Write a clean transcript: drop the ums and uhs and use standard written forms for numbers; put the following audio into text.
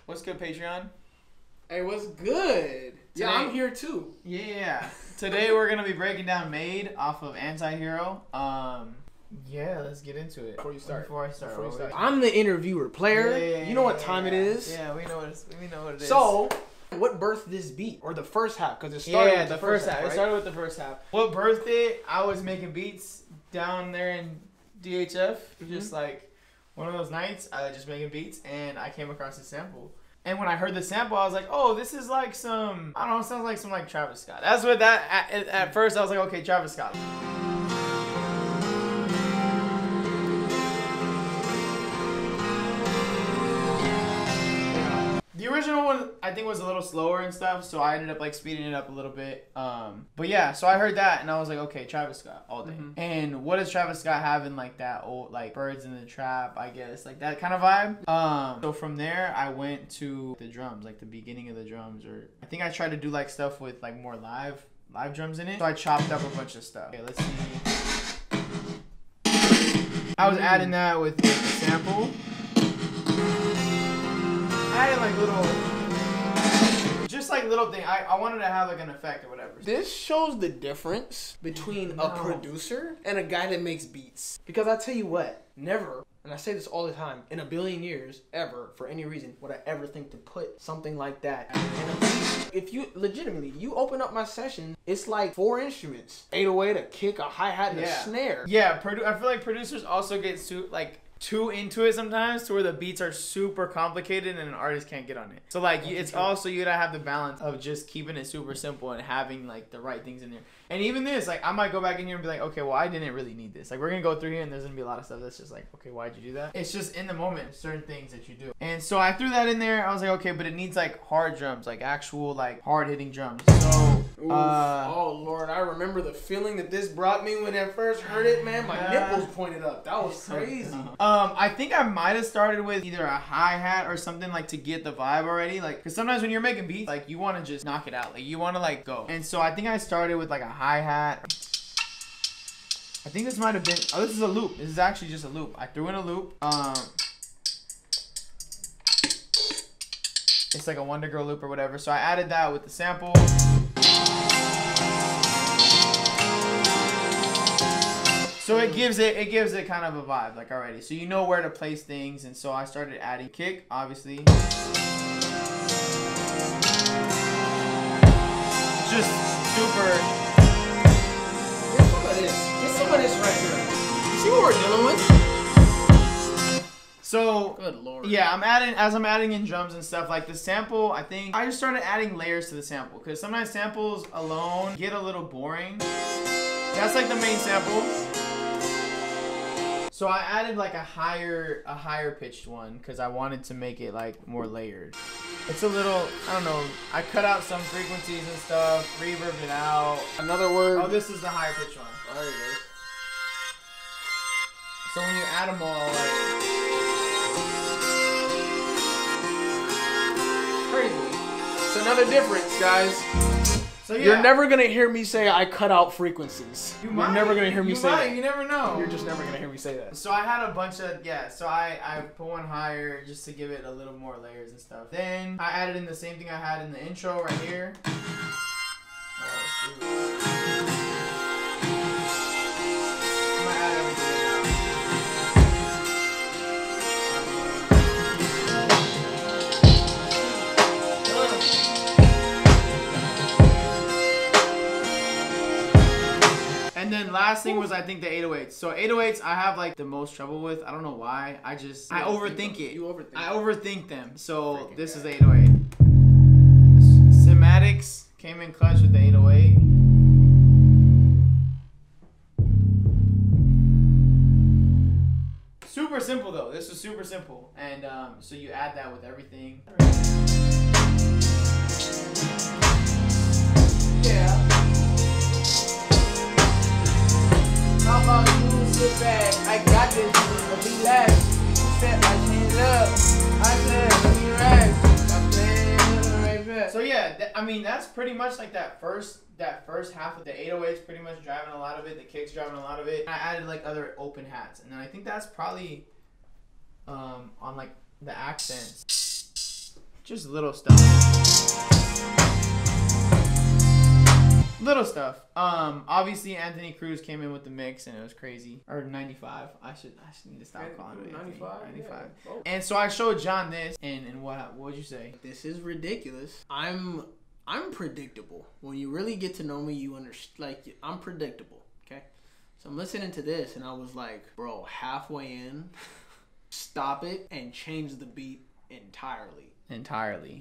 What's good, Patreon? Hey, what's good? Yeah, I'm here too. Yeah. Today we're gonna be breaking down Made off of Anti-Hero. Yeah, let's get into it. Before I start. I'm the interviewer player. Yeah, you know what time it is? Yeah, we know what it is. So, what birthed this beat? Or the first half? Because it started with the first half, right? It started with the first half. What birthed it? I was making beats down there in DHF, just like one of those nights. I was just making beats, and I came across a sample. And when I heard the sample, I was like, "Oh, this is like some, I don't know, it sounds like some like Travis Scott." That's what at first I was like, "Okay, Travis Scott." The original one I think was a little slower and stuff, so I ended up like speeding it up a little bit. But yeah, so I heard that and I was like, okay, Travis Scott all day. And what does Travis Scott have in like that old like Birds in the Trap, I guess, like that kind of vibe. So from there I went to the drums, like the beginning of the drums, or I think I tried to do like stuff with like more live drums in it. So I chopped up a bunch of stuff. Okay, let's see. I was adding that with the sample. I added like little thing. I wanted to have like an effect or whatever. This shows the difference between a producer and a guy that makes beats. Because I tell you what, never, and I say this all the time, in a billion years, ever, for any reason, would I ever think to put something like that in a beat. If you, legitimately, you open up my session, it's like 4 instruments. 808, a kick, a hi-hat, and a snare. Yeah, I feel like producers also get too into it sometimes, to where the beats are super complicated and an artist can't get on it. So like it's also, you gotta have the balance of just keeping it super simple and having like the right things in there. And even this, like I might go back in here and be like, okay, well I didn't really need this. Like we're gonna go through here and there's gonna be a lot of stuff that's just like, okay, why'd you do that? It's just in the moment, certain things that you do. And so I threw that in there. I was like, okay, but it needs like hard drums, like actual like hard hitting drums. So oh Lord, I remember the feeling that this brought me when I first heard it, man. My nipples pointed up. That was crazy. I think I might have started with either a hi-hat or something like to get the vibe already. Like, because sometimes when you're making beats, like you want to just knock it out. Like you want to like go. And so I think I started with like a hi-hat. I think this might have been, oh, this is a loop. This is actually just a loop. I threw in a loop. It's like a Wonder Girl loop or whatever. So I added that with the sample. So it gives it kind of a vibe, like already. So you know where to place things, and so I started adding kick, obviously. Just super. Get some of this right here. You see what we're dealing with? So good Lord. Yeah, as I'm adding in drums and stuff, like the sample, I think I just started adding layers to the sample, because sometimes samples alone get a little boring. That's like the main sample. So I added like a higher pitched one because I wanted to make it like more layered. It's a little, I don't know, I cut out some frequencies and stuff, reverbed it out. Another word. Oh, this is the higher pitched one. Oh, there it is. So when you add them all, like... Crazy. It's another difference, guys. So yeah. You're never gonna hear me say I cut out frequencies. You're never gonna hear me say that. You never know. You're just never gonna hear me say that. So I had a bunch of, so I put one higher just to give it a little more layers and stuff. Then I added in the same thing I had in the intro right here. Oh, shoot. I'm gonna add everything in now. And then last thing was, I think, the 808s. So 808s I have like the most trouble with. I don't know why. I overthink it. You overthink. I overthink them. So this is the 808. Cymatics came in clutch with the 808. Super simple though. This was super simple. And so you add that with everything. Yeah. How about you sit back? I got this, but relax. Set my hands up. I said, let me relax. I'm playing right back. So yeah, I mean that's pretty much like that first half of the 808s pretty much driving a lot of it. The kicks driving a lot of it. I added like other open hats, and then I think that's probably on like the accents. Just little stuff. Little stuff. Obviously Anthony Cruz came in with the mix and it was crazy. Or 95. I should need to stop calling it 95. 95. Yeah. And so I showed Jon this and what'd you say? This is ridiculous. I'm predictable. When you really get to know me, you understand. Like, I'm predictable. Okay. So I'm listening to this and I was like, bro, halfway in, stop it and change the beat entirely.